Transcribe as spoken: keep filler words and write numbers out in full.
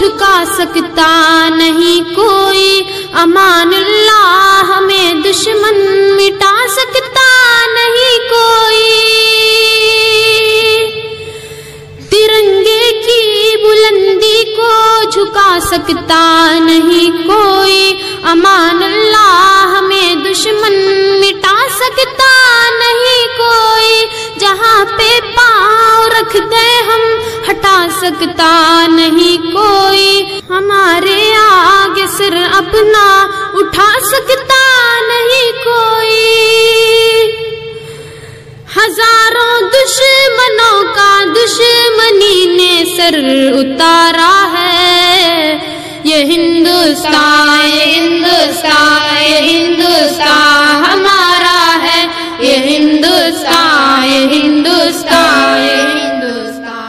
جھکا سکتا نہیں کوئی، امان اللہ ہمیں دشمن مٹا سکتا نہیں کوئی، ترنگے کی بلندی کو جھکا سکتا نہیں کوئی، امان اللہ ہمیں دشمن مٹا سکتا نہیں کوئی، جہاں پہ پاؤں رکھ دے ہم ہٹا سکتا نہیں کوئی، ہمارے آگے سر اپنا اٹھا سکتا نہیں کوئی، ہزاروں دشمنوں کا دشمنی نے سر اتارا ہے، یہ ہندوستان، یہ ہندوستان، یہ ہندوستان